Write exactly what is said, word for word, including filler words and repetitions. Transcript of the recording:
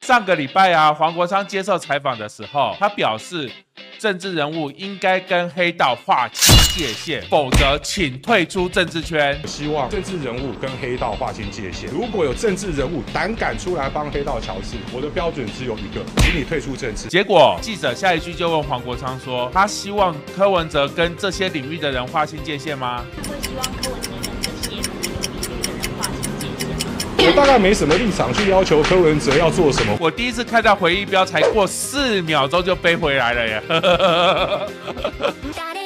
上个礼拜啊，黄国昌接受采访的时候，他表示，政治人物应该跟黑道划清界限，否则请退出政治圈。 希望政治人物跟黑道划清界限。如果有政治人物胆敢出来帮黑道乔事，我的标准只有一个，请你退出政治。 结果记者下一句就问黄国昌说，他希望柯文哲跟这些领域的人划清界限吗？ 他会希望柯文哲跟这些领域的人划清界限吗？ 我大概没什么立场去要求柯文哲要做什么。 我第一次看到回忆标才过四秒钟就飞回来了耶。